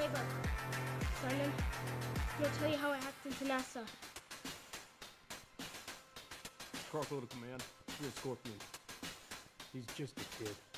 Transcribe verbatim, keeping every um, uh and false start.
Saber. Simon, I'm gonna tell you how I hacked into NASA. Corporal to command. We're Scorpion. He's just a kid.